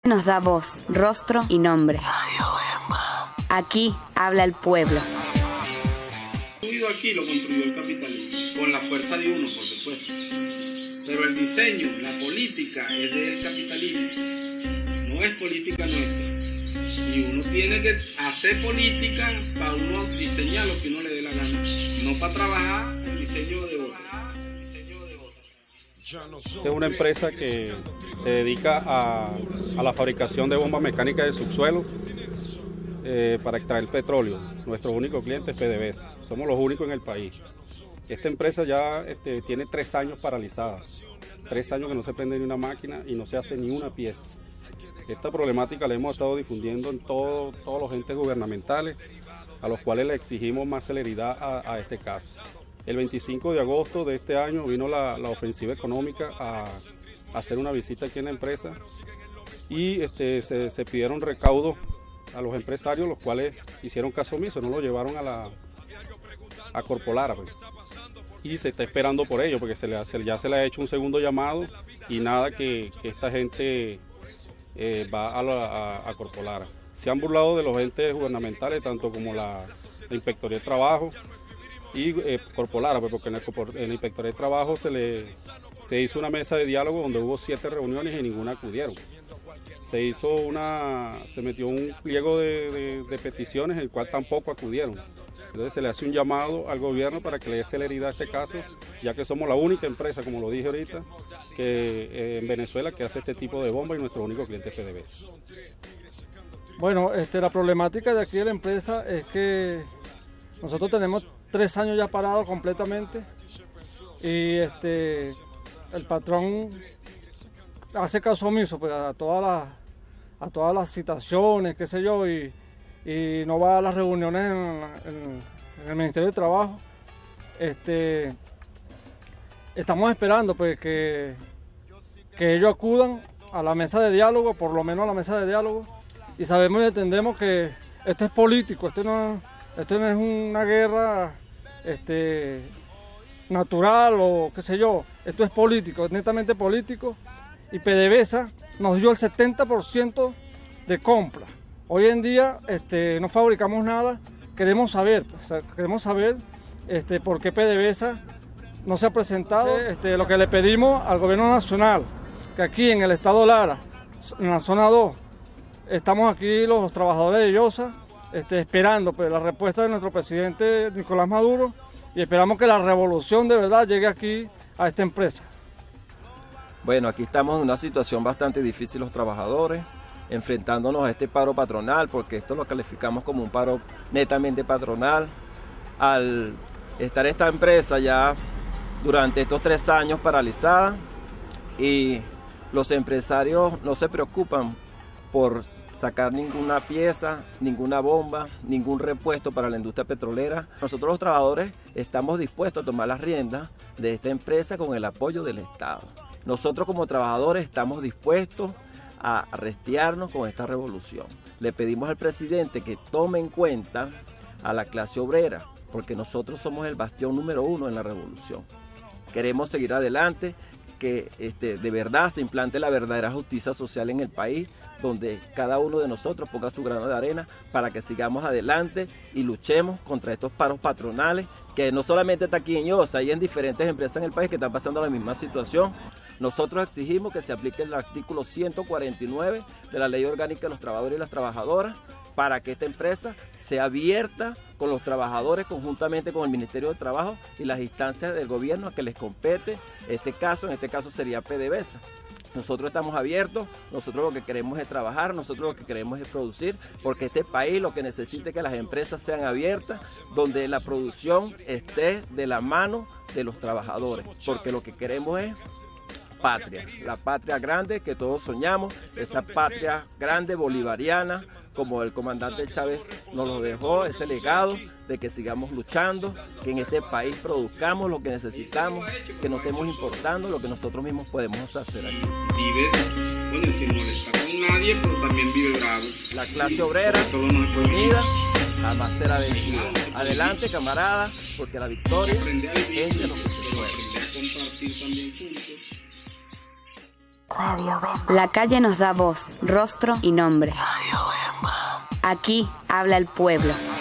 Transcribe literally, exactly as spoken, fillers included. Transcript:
Nos da voz, rostro y nombre. Aquí habla el pueblo. Aquí lo construyó el capitalismo, con la fuerza de uno, por supuesto. Pero el diseño, la política es del capitalismo, no es política nuestra. Y uno tiene que hacer política para uno diseñar lo que uno le dé la gana, no para trabajar el diseño de otro. Esta es una empresa que se dedica a, a la fabricación de bombas mecánicas de subsuelo eh, para extraer petróleo. Nuestro único cliente es PDVSA, somos los únicos en el país. Esta empresa ya este, tiene tres años paralizada, tres años que no se prende ni una máquina y no se hace ni una pieza. Esta problemática la hemos estado difundiendo en todo, todos los entes gubernamentales, a los cuales le exigimos más celeridad a, a este caso. El veinticinco de agosto de este año vino la, la ofensiva económica a, a hacer una visita aquí en la empresa y este, se, se pidieron recaudos a los empresarios, los cuales hicieron caso omiso, no lo llevaron a la a Corpolara, pues. Y se está esperando por ello, porque se le hace, ya se le ha hecho un segundo llamado y nada que, que esta gente eh, va a, la, a, a Corpolara. Se han burlado de los entes gubernamentales, tanto como la, la Inspectoría de Trabajo y eh, Corpolara, pues, porque en, el, en la Inspectoría de Trabajo se, le, se hizo una mesa de diálogo donde hubo siete reuniones y ninguna acudieron. Se hizo una, se metió un pliego de, de, de peticiones, el cual tampoco acudieron. Entonces se le hace un llamado al gobierno para que le dé celeridad a este caso, ya que somos la única empresa, como lo dije ahorita, que eh, en Venezuela que hace este tipo de bomba y nuestro único cliente es PDVSA. Bueno, este, la problemática de aquí de la empresa es que nosotros tenemos tres años ya parados completamente y este, el patrón hace caso omiso pues, a, todas las, a todas las citaciones, qué sé yo, y, y no va a las reuniones en, en, en el Ministerio de Trabajo. Este, estamos esperando pues, que, que ellos acudan a la mesa de diálogo, por lo menos a la mesa de diálogo, y sabemos y entendemos que esto es político, esto no, esto no es una guerra este, natural o qué sé yo, esto es político, es netamente político. Y PDVSA nos dio el setenta por ciento de compra. Hoy en día este, no fabricamos nada, queremos saber, pues, queremos saber este, por qué PDVSA no se ha presentado. Este, lo que le pedimos al gobierno nacional, que aquí en el estado Lara, en la zona dos, estamos aquí los, los trabajadores de Llosa, este, esperando pues, la respuesta de nuestro presidente Nicolás Maduro y esperamos que la revolución de verdad llegue aquí a esta empresa. Bueno, aquí estamos en una situación bastante difícil los trabajadores, enfrentándonos a este paro patronal, porque esto lo calificamos como un paro netamente patronal. Al estar esta empresa ya durante estos tres años paralizada y los empresarios no se preocupan por sacar ninguna pieza, ninguna bomba, ningún repuesto para la industria petrolera. Nosotros los trabajadores estamos dispuestos a tomar las riendas de esta empresa con el apoyo del Estado. Nosotros como trabajadores estamos dispuestos a restearnos con esta revolución. Le pedimos al presidente que tome en cuenta a la clase obrera, porque nosotros somos el bastión número uno en la revolución. Queremos seguir adelante, que este, de verdad se implante la verdadera justicia social en el país, donde cada uno de nosotros ponga su grano de arena para que sigamos adelante y luchemos contra estos paros patronales, que no solamente está aquí en Llosa, hay en diferentes empresas en el país que están pasando la misma situación. Nosotros exigimos que se aplique el artículo ciento cuarenta y nueve de la Ley Orgánica de los Trabajadores y las Trabajadoras para que esta empresa sea abierta con los trabajadores conjuntamente con el Ministerio de Trabajo y las instancias del gobierno a que les compete este caso. En este caso sería PDVSA. Nosotros estamos abiertos, nosotros lo que queremos es trabajar, nosotros lo que queremos es producir, porque este país lo que necesita es que las empresas sean abiertas, donde la producción esté de la mano de los trabajadores, porque lo que queremos es patria, la patria grande que todos soñamos, esa patria grande bolivariana, como el comandante Chávez nos lo dejó, ese legado de que sigamos luchando, que en este país produzcamos lo que necesitamos, que no estemos importando lo que nosotros mismos podemos hacer aquí. Vive, bueno, sin molestar con nadie, pero también vive bravo. La clase obrera unida jamás será vencida. Adelante, camarada, porque la victoria es de los que se esfuerzan. Compartir también juntos. La calle nos da voz, rostro y nombre. Aquí habla el pueblo.